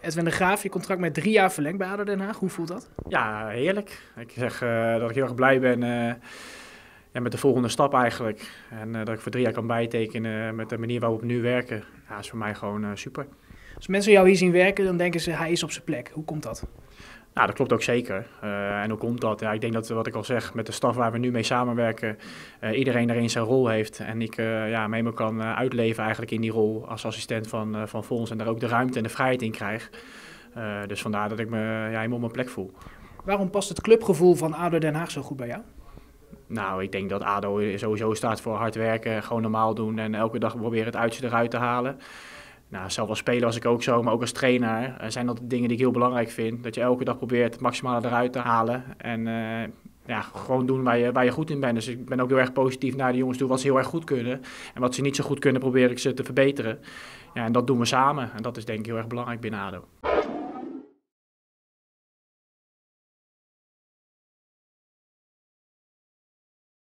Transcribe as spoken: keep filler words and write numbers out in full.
Edwin de Graaf, je contract met drie jaar verlengd bij A D O Den Haag. Hoe voelt dat? Ja, heerlijk. Ik zeg uh, dat ik heel erg blij ben uh, ja, met de volgende stap eigenlijk. En uh, dat ik voor drie jaar kan bijtekenen met de manier waarop we nu werken. Ja, is voor mij gewoon uh, super. Als mensen jou hier zien werken, dan denken ze hij is op zijn plek. Hoe komt dat? Nou, dat klopt ook zeker. Uh, en hoe komt dat? Ja, ik denk dat, wat ik al zeg, met de staf waar we nu mee samenwerken, uh, iedereen daarin zijn rol heeft. En ik uh, ja, me helemaal kan uh, uitleven eigenlijk in die rol als assistent van, uh, van Fons. En daar ook de ruimte en de vrijheid in krijg. Uh, dus vandaar dat ik me ja, helemaal op mijn plek voel. Waarom past het clubgevoel van A D O Den Haag zo goed bij jou? Nou, ik denk dat A D O sowieso staat voor hard werken, gewoon normaal doen en elke dag proberen het uiterste eruit te halen. Nou, zelf als speler was ik ook zo, maar ook als trainer uh, zijn dat dingen die ik heel belangrijk vind. Dat je elke dag probeert het maximale eruit te halen en uh, ja, gewoon doen waar je, waar je goed in bent. Dus ik ben ook heel erg positief naar de jongens toe wat ze heel erg goed kunnen. En wat ze niet zo goed kunnen, probeer ik ze te verbeteren. Ja, en dat doen we samen en dat is denk ik heel erg belangrijk binnen A D O.